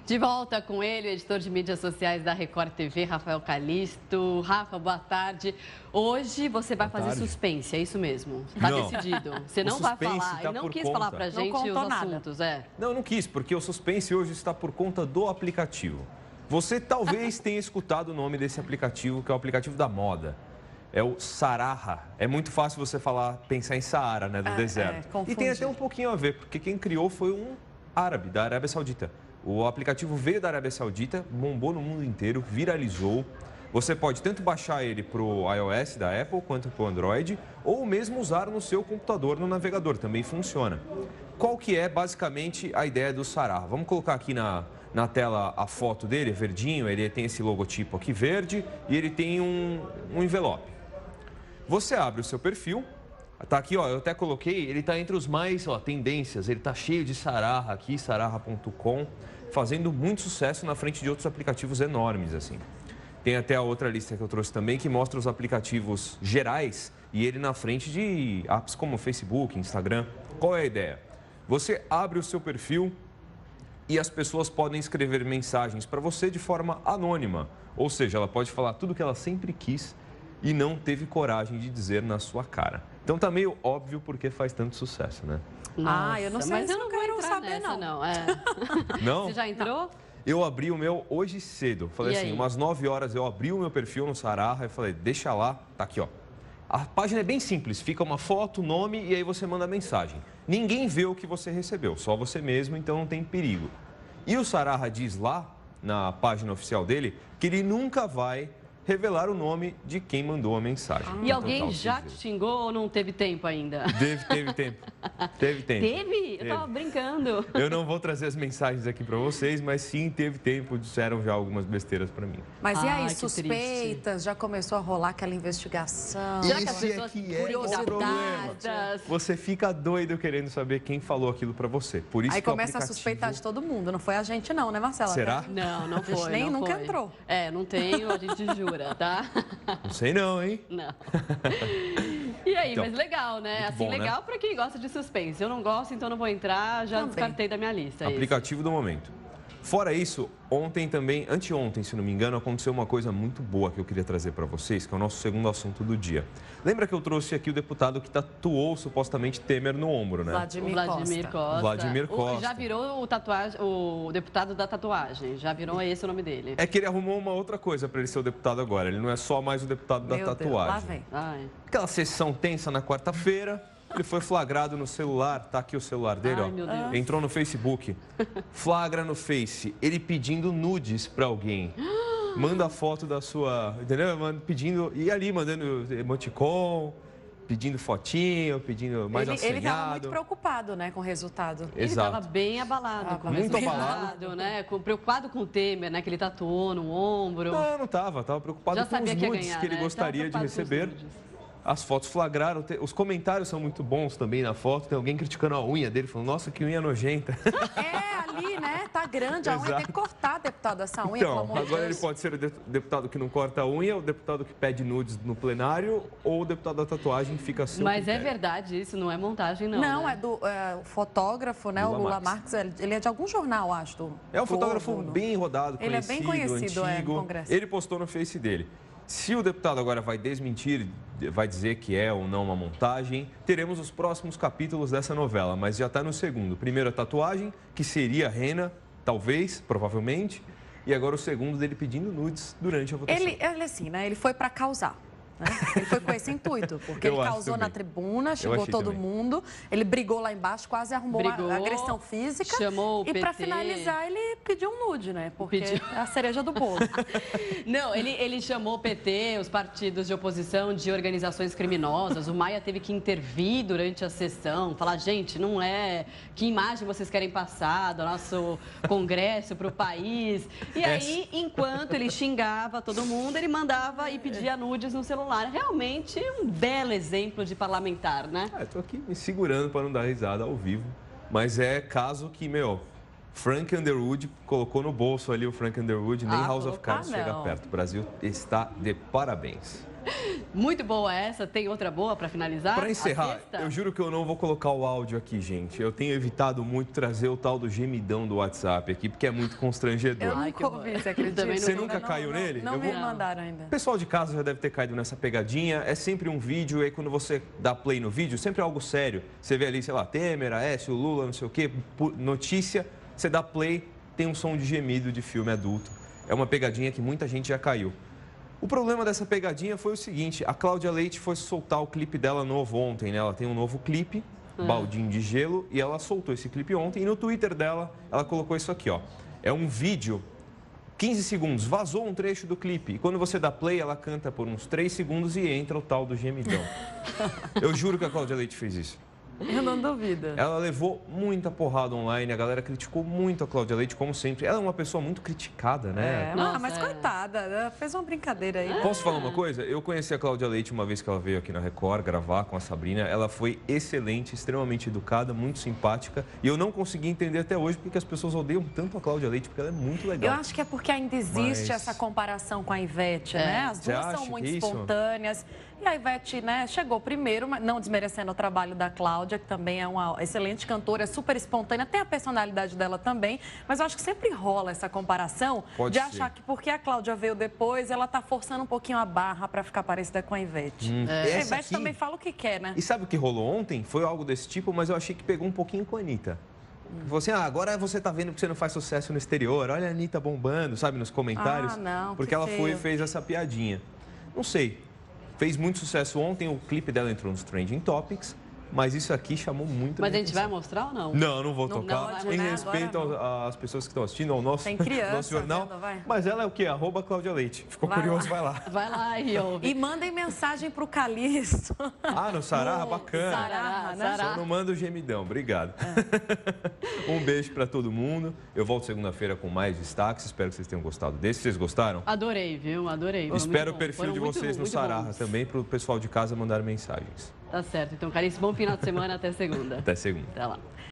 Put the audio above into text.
De volta com ele, o editor de mídias sociais da Record TV, Rafael Calisto. Rafa, boa tarde. Hoje você vai fazer suspense, é isso mesmo? Está decidido. Você não vai falar, ele não quis falar pra gente os assuntos, Não, não quis, porque o suspense hoje está por conta do aplicativo. Você talvez tenha escutado o nome desse aplicativo, que é o aplicativo da moda. É o Sarahah. É muito fácil você pensar em Saara, né, do deserto. E tem até um pouquinho a ver, porque quem criou foi um árabe, da Arábia Saudita. O aplicativo veio da Arábia Saudita, bombou no mundo inteiro, viralizou. Você pode tanto baixar ele para o iOS da Apple quanto para o Android, ou mesmo usar no seu computador, no navegador, também funciona. Qual que é basicamente a ideia do Sarahah? Vamos colocar aqui na tela a foto dele, verdinho, ele tem esse logotipo aqui verde e ele tem um envelope. Você abre o seu perfil, tá aqui, ó, eu até coloquei, ele tá entre os mais, tendências, ele tá cheio de Sarahah aqui, sarahah.com, fazendo muito sucesso na frente de outros aplicativos enormes, assim. Tem até a outra lista que eu trouxe também, que mostra os aplicativos gerais e ele na frente de apps como Facebook, Instagram. Qual é a ideia? Você abre o seu perfil e as pessoas podem escrever mensagens para você de forma anônima, ou seja, ela pode falar tudo que ela sempre quis e não teve coragem de dizer na sua cara. Então tá meio óbvio porque faz tanto sucesso, né? Nossa, eu não sei, mas eu não quero saber nessa, não. Não? Você já entrou? Eu abri o meu hoje cedo. Falei assim, umas 9 horas eu abri o meu perfil no Sarahah e falei, deixa lá, tá aqui, ó. A página é bem simples, fica uma foto, nome e aí você manda mensagem. Ninguém vê o que você recebeu, só você mesmo, então não tem perigo. E o Sarahah diz lá, na página oficial dele, que ele nunca vai revelar o nome de quem mandou a mensagem. E alguém já te xingou ou não teve tempo ainda? Teve tempo. Teve tempo. Teve? Eu tava brincando. Eu não vou trazer as mensagens aqui para vocês, mas sim, teve tempo, disseram já algumas besteiras para mim. Mas e aí, suspeitas? Já começou a rolar aquela investigação? Já que as pessoas curiosidades. Você fica doido querendo saber quem falou aquilo para você. Por isso aí que começa a suspeitar de todo mundo. Não foi a gente não, né, Marcela? Será? Não foi. A gente nem nunca entrou. Não tenho, a gente jura. Tá? Não sei não, hein? Não. E aí, então, mas legal, né? Assim, bom, legal, né? Para quem gosta de suspense. Eu não gosto, então não vou entrar, já descartei da minha lista. Aplicativo do momento. Fora isso, ontem também, anteontem, se não me engano, aconteceu uma coisa muito boa que eu queria trazer para vocês, que é o nosso segundo assunto do dia. Lembra que eu trouxe aqui o deputado que tatuou supostamente Temer no ombro, né? Vladimir Costa. Já virou o deputado da tatuagem, já virou esse o nome dele. É que ele arrumou uma outra coisa para ele ser o deputado agora, ele não é só mais o deputado da tatuagem. Lá vem. Aquela sessão tensa na quarta-feira. Ele foi flagrado no celular, tá aqui o celular dele, meu Deus. Entrou no Facebook, flagra no Face, ele pedindo nudes pra alguém. Manda a foto da sua, entendeu? Pedindo, e ali mandando emoticon, pedindo fotinho, pedindo mais assanhado. Ele estava muito preocupado, né, com o resultado. Exato. Ele estava bem abalado com o resultado, né? Preocupado com o Temer, né, que ele tatuou no ombro. Não estava preocupado com os nudes que ele gostaria de receber. As fotos flagraram, os comentários são muito bons também na foto. Tem alguém criticando a unha dele, falando, nossa, que unha nojenta. Ali, né? Tá grande a unha, tem que cortar, deputado, essa unha, então, pelo amor de Deus. Deus. Ele pode ser o deputado que não corta a unha, o deputado que pede nudes no plenário, ou o deputado da tatuagem fica seu Mas critério. É verdade isso, não é montagem, não. Não, né? é do fotógrafo, né? O Lula Marques, ele é de algum jornal, acho. É um fotógrafo bem rodado, ele conhecido, é bem conhecido, antigo. No Congresso. Ele postou no Face dele. Se o deputado agora vai desmentir, vai dizer que é ou não uma montagem, teremos os próximos capítulos dessa novela, mas já está no segundo. Primeiro a tatuagem, que seria rena, talvez, provavelmente, e agora o segundo dele pedindo nudes durante a votação. Ele assim, né? Ele foi para causar. Né? Ele foi com esse intuito, porque ele causou na tribuna, xingou todo mundo, ele brigou lá embaixo, quase arrumou uma agressão física. Chamou o PT. E para finalizar, ele pediu um nude, né? Porque é a cereja do bolo. Não, ele chamou o PT, os partidos de oposição, de organizações criminosas. O Maia teve que intervir durante a sessão, falar, gente, não é... Que imagem vocês querem passar do nosso Congresso para o país? E aí, enquanto ele xingava todo mundo, ele mandava e pedia nudes no celular. Realmente um belo exemplo de parlamentar, né? Estou aqui me segurando para não dar risada ao vivo, mas é caso que, Frank Underwood colocou no bolso ali o Frank Underwood, nem House of Cards chega perto. O Brasil está de parabéns. Muito boa essa. Tem outra boa para finalizar? Para encerrar, eu juro que eu não vou colocar o áudio aqui, gente. Eu tenho evitado muito trazer o tal do gemidão do WhatsApp aqui, porque é muito constrangedor. Eu nunca ouvi, você acredita? Você nunca caiu nele? Não me mandaram ainda. O pessoal de casa já deve ter caído nessa pegadinha. É sempre um vídeo, e aí quando você dá play no vídeo, sempre é algo sério. Você vê ali, sei lá, Temer, Aécio, Lula, não sei o quê, notícia, você dá play, tem um som de gemido de filme adulto. É uma pegadinha que muita gente já caiu. O problema dessa pegadinha foi o seguinte, a Cláudia Leite foi soltar o clipe dela novo ontem, né? Ela tem um novo clipe, Baldinho de Gelo, e ela soltou esse clipe ontem. E no Twitter dela, ela colocou isso aqui, ó. É um vídeo, 15 segundos, vazou um trecho do clipe. E quando você dá play, ela canta por uns 3 segundos e entra o tal do gemidão. Eu juro que a Cláudia Leite fez isso. Eu não duvido. Ela levou muita porrada online, a galera criticou muito a Cláudia Leite, como sempre. Ela é uma pessoa muito criticada, né? Mas coitada, ela fez uma brincadeira aí. Posso falar uma coisa? Eu conheci a Cláudia Leite uma vez que ela veio aqui na Record gravar com a Sabrina. Ela foi excelente, extremamente educada, muito simpática. E eu não consegui entender até hoje porque as pessoas odeiam tanto a Cláudia Leite, porque ela é muito legal. Eu acho que é porque ainda existe essa comparação com a Ivete, né? As duas são muito espontâneas. E a Ivete, né, chegou primeiro, mas não desmerecendo o trabalho da Cláudia, que também é uma excelente cantora, é super espontânea, tem a personalidade dela também, mas eu acho que sempre rola essa comparação de achar que porque a Cláudia veio depois, ela tá forçando um pouquinho a barra para ficar parecida com a Ivete. A Ivete também fala o que quer, né? E sabe o que rolou ontem? Foi algo desse tipo, mas eu achei que pegou um pouquinho com a Anitta. Falou assim, agora você tá vendo que você não faz sucesso no exterior, olha a Anitta bombando, sabe, nos comentários. Não, porque ela foi e fez essa piadinha. Não sei. Fez muito sucesso ontem, o clipe dela entrou nos Trending Topics, mas isso aqui chamou muito Mas a gente vai mostrar ou não? Não, não vou tocar. Em respeito às pessoas que estão assistindo, ao nosso jornal. Mas ela é o quê? @Cláudia Leite. Ficou curioso? Vai lá. Vai lá e ouve. E mandem mensagem pro Calixto. No Sararra, bacana. Sararra, né? Só não manda o gemidão. Obrigado. Um beijo para todo mundo. Eu volto segunda-feira com mais destaques. Espero que vocês tenham gostado desse. Vocês gostaram? Adorei, viu? Adorei. Espero o perfil de vocês no Sararra também, para o pessoal de casa mandar mensagens. Tá certo. Então, Carice, bom final de semana. Até segunda. Até segunda. Até lá.